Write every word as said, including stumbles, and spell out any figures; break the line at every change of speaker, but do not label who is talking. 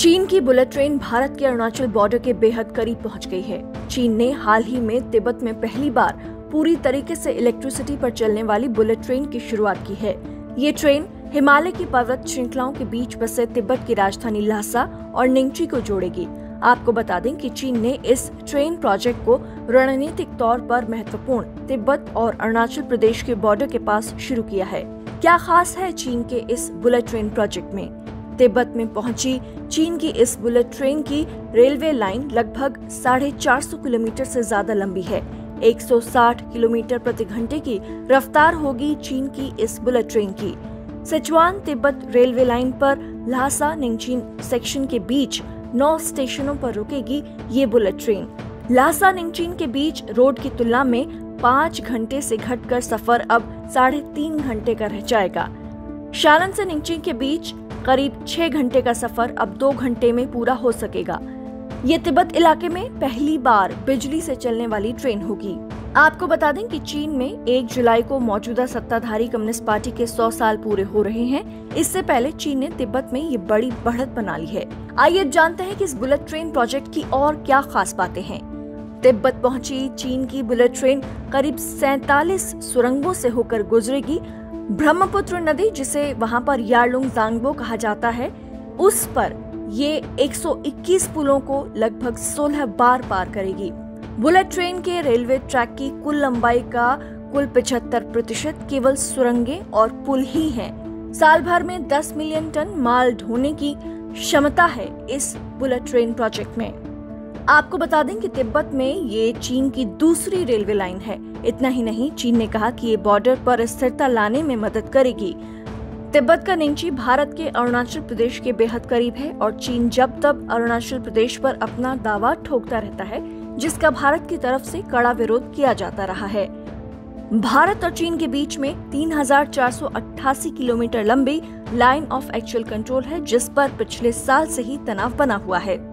चीन की bullet train Bharat के अरुणाचल बॉर्डर के बेहद करीब पहुंच गई है। चीन ने हाल ही में तिब्बत में पहली बार पूरी तरीके से इलेक्ट्रिसिटी पर चलने वाली बुलेट ट्रेन की शुरुआत की है। ये ट्रेन हिमालय की पर्वत श्रृंखलाओं के बीच बसे तिब्बत की राजधानी ल्हासा और निंगची को जोड़ेगी। आपको बता दें कि चीन ने इस ट्रेन प्रोजेक्ट को रणनीतिक तौर पर महत्वपूर्ण तिब्बत और अरुणाचल प्रदेश के बॉर्डर के पास शुरू किया है। क्या खास है चीन के इस बुलेट ट्रेन प्रोजेक्ट में? तिब्बत में पहुंची चीन की इस बुलेट ट्रेन की रेलवे लाइन लगभग साढ़े चार सौ किलोमीटर से ज्यादा लंबी है। एक सौ साठ किलोमीटर प्रति घंटे की रफ्तार होगी चीन की इस बुलेट ट्रेन की। सिचुआन तिब्बत रेलवे लाइन पर ल्हासा निंगची सेक्शन के बीच नौ स्टेशनों पर रुकेगी ये बुलेट ट्रेन। ल्हासा निंगची के बीच रोड की तुलना में पाँच घंटे से घटकर सफर अब साढ़े तीन घंटे का रह जाएगा। शालन से निंगची के बीच करीब छह घंटे का सफर अब दो घंटे में पूरा हो सकेगा। ये तिब्बत इलाके में पहली बार बिजली से चलने वाली ट्रेन होगी। आपको बता दें कि चीन में एक जुलाई को मौजूदा सत्ताधारी कम्युनिस्ट पार्टी के सौ साल पूरे हो रहे हैं। इससे पहले चीन ने तिब्बत में ये बड़ी बढ़त बना ली है। आइए जानते हैं कि इस बुलेट ट्रेन प्रोजेक्ट की और क्या खास बातें हैं। तिब्बत पहुंची चीन की बुलेट ट्रेन करीब सैतालीस सुरंगों से होकर गुजरेगी। ब्रह्मपुत्र नदी, जिसे वहां पर यारलुंग जांगबो कहा जाता है, उस पर ये एक सौ इक्कीस पुलों को लगभग सोलह बार पार करेगी। बुलेट ट्रेन के रेलवे ट्रैक की कुल लंबाई का कुल पचहत्तर प्रतिशत केवल सुरंगें और पुल ही हैं। साल भर में दस मिलियन टन माल ढोने की क्षमता है इस बुलेट ट्रेन प्रोजेक्ट में। आपको बता दें कि तिब्बत में ये चीन की दूसरी रेलवे लाइन है। इतना ही नहीं, चीन ने कहा कि ये बॉर्डर पर स्थिरता लाने में मदद करेगी। तिब्बत का निंगची भारत के अरुणाचल प्रदेश के बेहद करीब है और चीन जब तब अरुणाचल प्रदेश पर अपना दावा ठोकता रहता है, जिसका भारत की तरफ से कड़ा विरोध किया जाता रहा है। भारत और चीन के बीच में तीन हजार चार सौ अट्ठासी किलोमीटर लंबी लाइन ऑफ एक्चुअल कंट्रोल है, जिस पर पिछले साल से ही तनाव बना हुआ है।